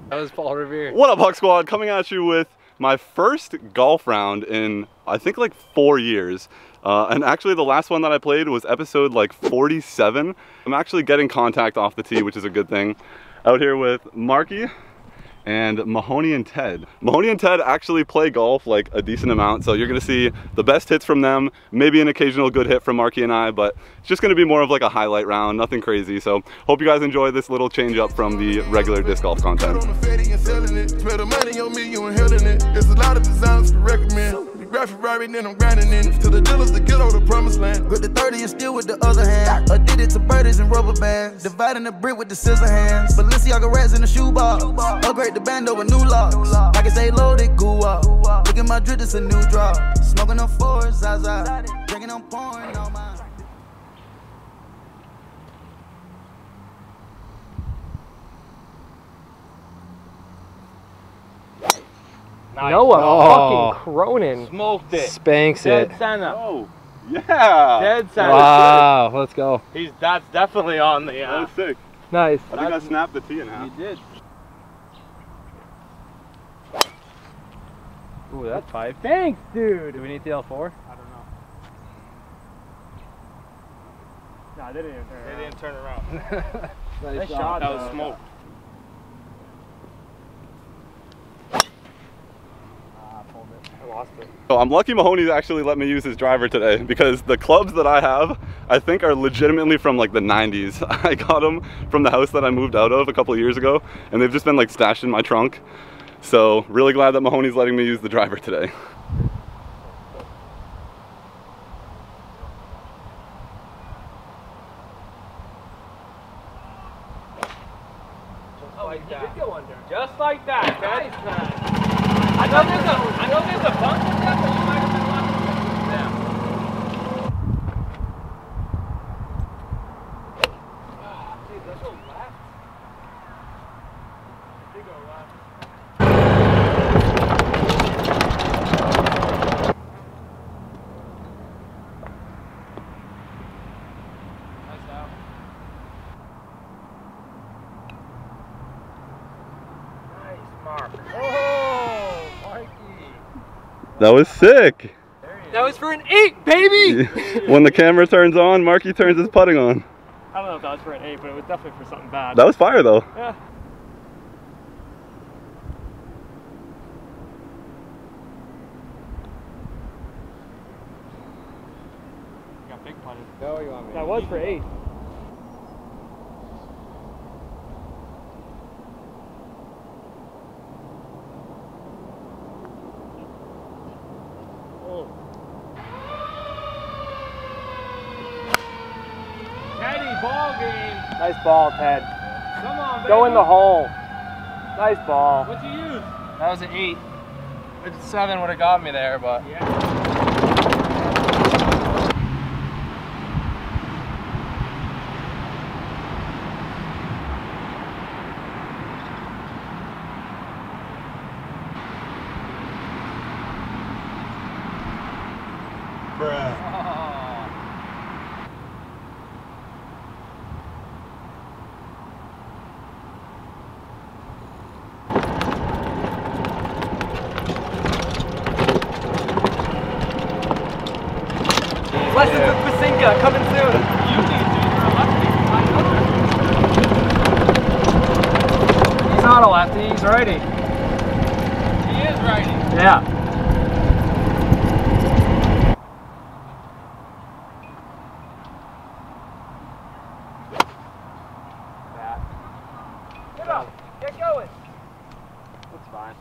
That was Paul Revere. What up, Huck Squad? Coming at you with my first golf round in, I think, like 4 years. And actually the last one that I played was episode like 47. I'm actually getting contact off the tee, which is a good thing. Out here with Marky and Mahoney and Ted. Mahoney and Ted actually play golf like a decent amount, so you're gonna see the best hits from them, maybe an occasional good hit from Marky and I, but it's just gonna be more of like a highlight round, nothing crazy. So hope you guys enjoy this little change up from the regular disc golf content. Graphic right, then I'm grinding in to the dealers to get over the promised land. Grip the 30 and still with the other hand. Addicted to birdies and rubber bands. Dividing the brick with the scissor hands. Balenciaga rats in the shoebox. Upgrade the band over new locks. I can stay loaded, goo up. Look at my drip, it's a new drop. Smoking on fours, Zaza. Drinking on pouring on my. Nice. Noah fucking Cronin. Smoked it. Spanks Dead it. center. Oh, yeah. Dead center. Wow, let's go. That's definitely on the. That was sick. Nice. I think I snapped the tee in half. You did. Ooh, that's 5. Thanks, dude. Do we need the L4? I don't know. No, they didn't even turn They didn't turn around. Nice Shot. That was smoked. I lost it. So I'm lucky Mahoney actually let me use his driver today, because the clubs that I have, I think are legitimately from like the 90s. I got them from the house that I moved out of a couple of years ago, and they've just been like stashed in my trunk. So really glad that Mahoney's letting me use the driver today. Just like that. Just like that. Nice, man. I know there's a bunch of them, but you might have been lucky. Yeah. Dude, let's go left. They go left. Nice out. Nice mark. Oh, Marky. That was sick. That was for an 8, baby! When the camera turns on, Marky turns his putting on. I don't know if that was for an 8, but it was definitely for something bad. That was fire though. Yeah. You got big putted. No, you want me? That was for 8. Teddy, ball game. Nice ball, Ted. Come on, baby. Go in the hole. Nice ball. What'd you use? That was an 8. A 7 would have got me there, but. Yeah. Lessons with Basinga coming soon. You need to. You're a lefty. I know He's not a lefty, he's righty. that. He is righty. Yeah. Get up. Get going. That's fine.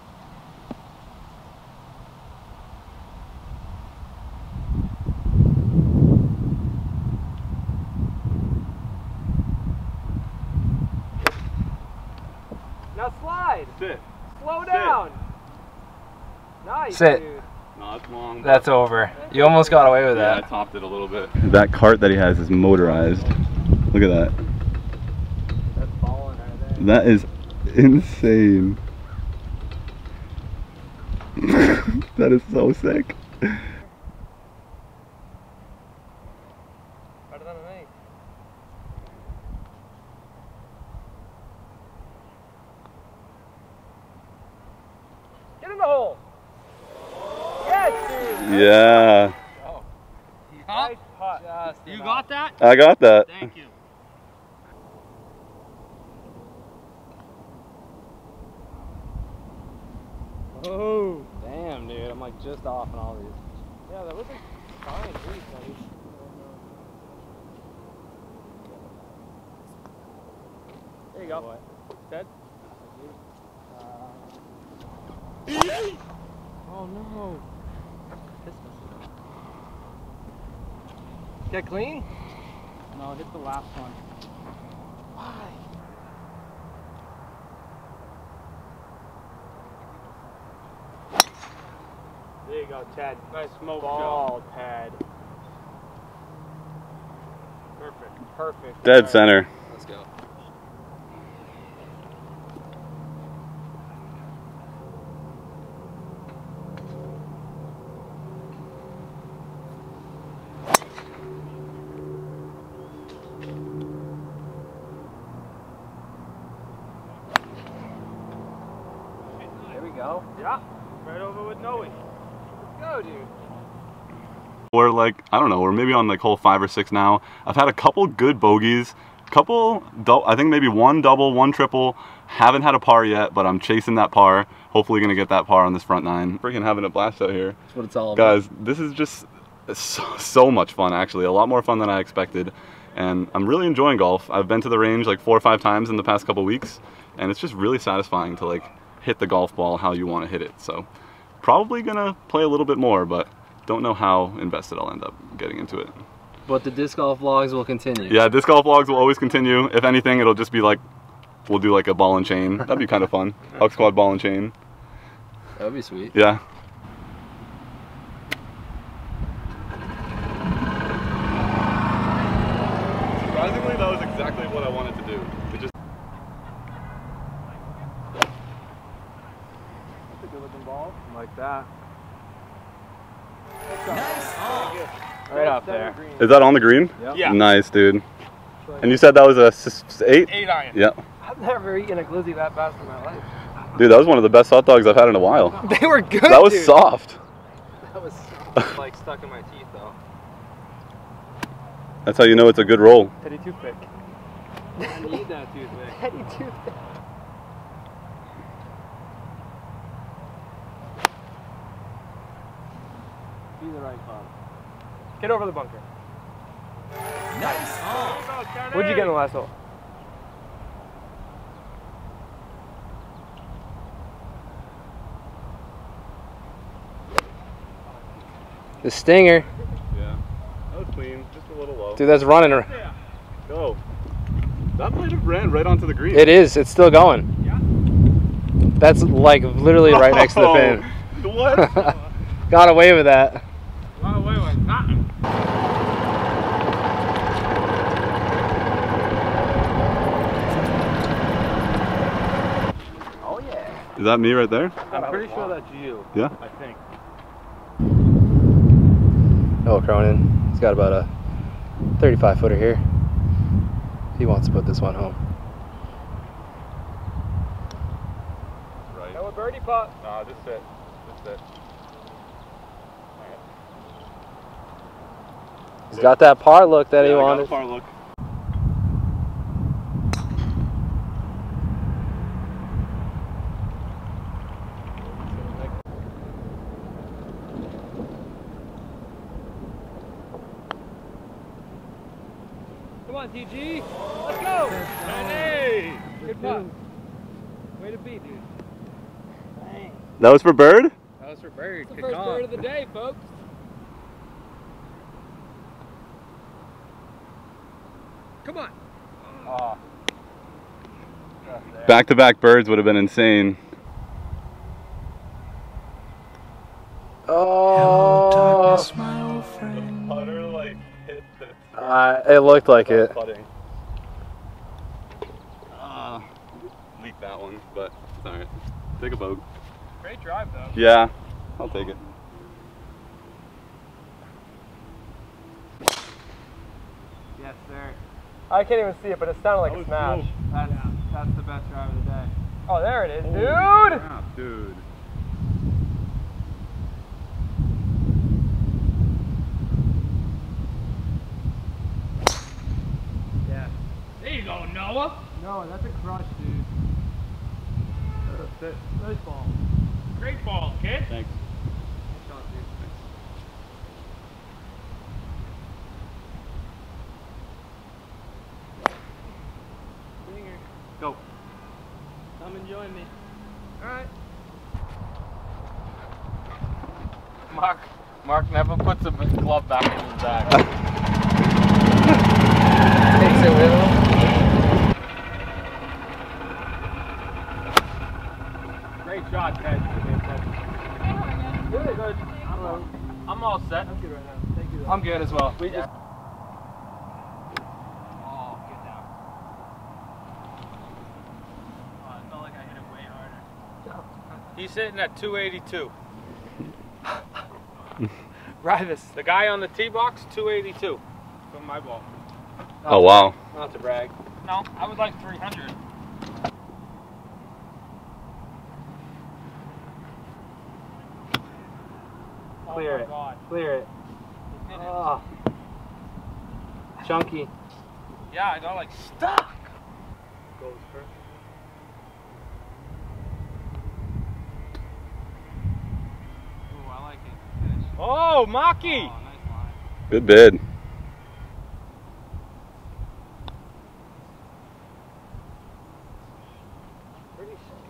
Now slide. Sit. Slow down. Nice, Sit. dude. No, it's long. That's over. You almost got away with Yeah, I that. topped it a little bit. That cart that he has is motorized. Look at that. That's falling right there. That is insane. That is so sick. Better than an 8. in the hole. Yes, dude. Yeah. Oh. Nice putt. You got that? I got that. Thank you. Oh. Damn, dude. I'm like just off on all these. Yeah, that was a fine week, buddy. There you go. Dead? Oh no. Get clean? No, hit the last one. Why? There you go, Ted. Nice smoke ball, Ted. Perfect. Perfect. Dead center. Let's go. There we go. Yeah. Right over with Noe. Let's go, dude. We're like, I don't know, we're maybe on like hole 5 or 6 now. I've had a couple good bogeys, I think maybe one double, one triple. Haven't had a par yet, but I'm chasing that par. Hopefully gonna get that par on this front 9. Freaking having a blast out here. That's what it's all about. Guys, this is just so much fun actually. A lot more fun than I expected. And I'm really enjoying golf. I've been to the range like 4 or 5 times in the past couple weeks. And it's just really satisfying to like hit the golf ball how you want to hit it. So probably gonna play a little bit more, but don't know how invested I'll end up getting into it. But the disc golf vlogs will continue. Yeah, disc golf vlogs will always continue. If anything, it'll just be like, we'll do like a ball and chain. That'd be kind of fun. Huck Squad ball and chain. That would be sweet. Yeah. Surprisingly, that was exactly what I wanted to do. It just... That's a good looking ball. Like that. Nice. Right up there. Is that on the green? Yep. Yeah. Nice, dude. And you said that was a 8? 8 iron. Yeah. I've never eaten a glizzy that fast in my life. Dude, that was one of the best hot dogs I've had in a while. They were good, That was dude. soft. That was soft. Like stuck in my teeth, though. That's how you know it's a good roll. Teddy toothpick. I need that toothpick. Teddy toothpick. Be the right club. Get over the bunker. Nice. What'd you get in the last hole? The stinger. Yeah. That was clean. Just a little low. Dude, that's running. Go. That might have ran right onto the green. It is. It's still going. Yeah. That's like literally right next to the pin. What? Got away with that. Got away with nothing. Oh yeah. Is that me right there? I'm pretty sure that's you. Yeah. I think. Oh, Cronin. He's got about a 35 footer here. He wants to put this one home. Right. Go a birdie putt. Nah, just sit. Just sit. He's got that par look that he wanted. I got a par look. Come on, TG. Let's go. Hey. Good putt. Way to be, dude. Thanks. That was for bird? That was for bird. It's the first bird of the day, folks. Come on. Oh. Back-to-back birds would have been insane. Oh. The putter like hit the It looked like it. putting. Leaked that one, but it's alright. Take a boat. Great drive, though. Yeah, I'll take it. Yes, sir. I can't even see it, but it sounded like That a was smash. That's the best drive of the day. Oh, there it is, dude. Crap, dude. one? No, that's a crush, dude. Nice ball. Great ball, kid. Thanks. Nice shot, dude. Swinger. Go. Come and join me. Alright. Mark never puts a glove back in his bag. Takes it with him. Great shot, Ted. Good. Good. I'm all set. I'm good right now. Thank you. I'm good as well. We just. Oh, get down. Oh, I felt like I hit it way harder. He's sitting at 282. Rivas. The guy on the tee box, 282 from my ball. Oh wow. Not to brag. No, I would like 300. Clear it. Clear it. Oh. Chunky. Yeah, I got like stuck. Goes first. Ooh, I like it. Finish. Oh, Maki! Oh, nice line. Good bid. Pretty sick.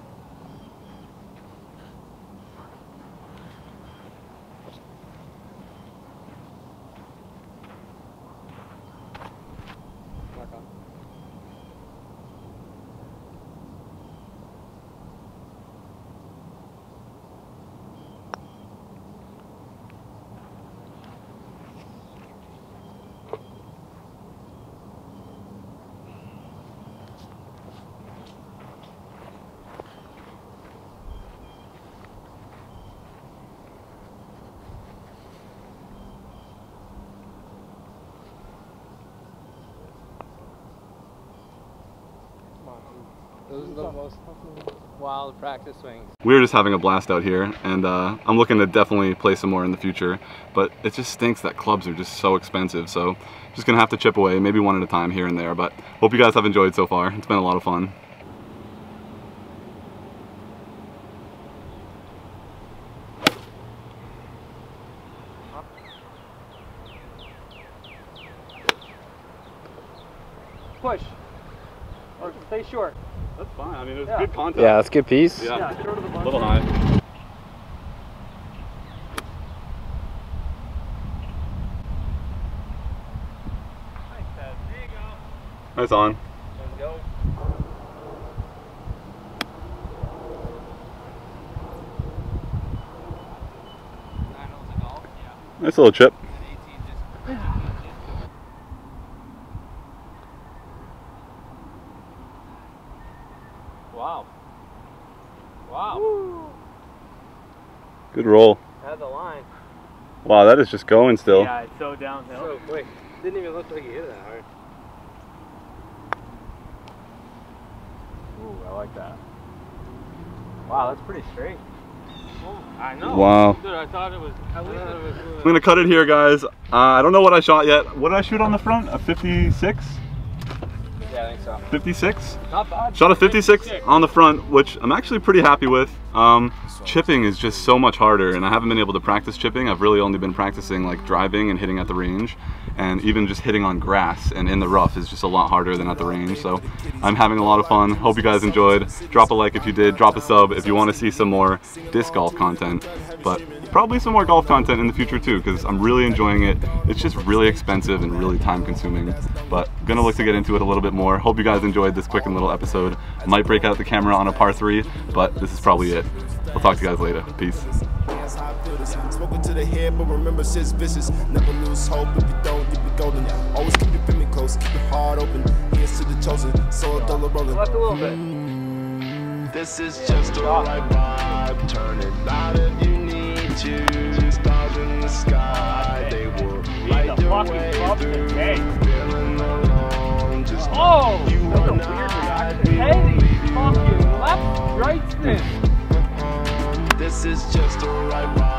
Those are the most wild practice swings. We're just having a blast out here, and I'm looking to definitely play some more in the future, but it just stinks that clubs are just so expensive, so just gonna have to chip away, maybe one at a time here and there, but hope you guys have enjoyed so far. It's been a lot of fun. Push. Or stay short. That's fine, I mean it was Yeah. good contact. Yeah, that's a good piece. Yeah, Short of the a bunch. little high. Thanks, Ted. There you go. Nice on. Let's go. Nice little chip. Wow. Wow. Good roll. Had the line. Wow, that is just going still. Yeah, it's so downhill. So quick. Didn't even look like he hit it that hard. Ooh, I like that. Wow, that's pretty straight. I know. Wow. Dude, I thought it was. I'm gonna cut it here, guys. I don't know what I shot yet. What did I shoot on the front? A 56? Yeah, I think so. 56? Not bad. Shot a 56 on the front, which I'm actually pretty happy with. Chipping is just so much harder, and I haven't been able to practice chipping. I've really only been practicing like driving and hitting at the range, and even just hitting on grass and in the rough is just a lot harder than at the range. So I'm having a lot of fun. Hope you guys enjoyed. Drop a like if you did, drop a sub if you want to see some more disc golf content, but probably some more golf content in the future too, because I'm really enjoying it. It's just really expensive and really time consuming, but I'm gonna look to get into it a little bit more. Hope you guys enjoyed this quick and little episode. Might break out the camera on a par 3, but this is probably it. I'll talk to you guys later. Peace. Smoking to the head, but remember shit's vicious. Never lose hope. If you don't, you be golden. Always keep your family close, keep your heart open. Here's to the chosen, so a dollar rolling. Left a little bit. This is just the right vibe. Turn it loud if you need to. Stars in the sky, they will light your way through. Feeling alone, just Oh! you That's a and weird I. reaction. Hey! Fucking left, right spin. This is just the right vibe.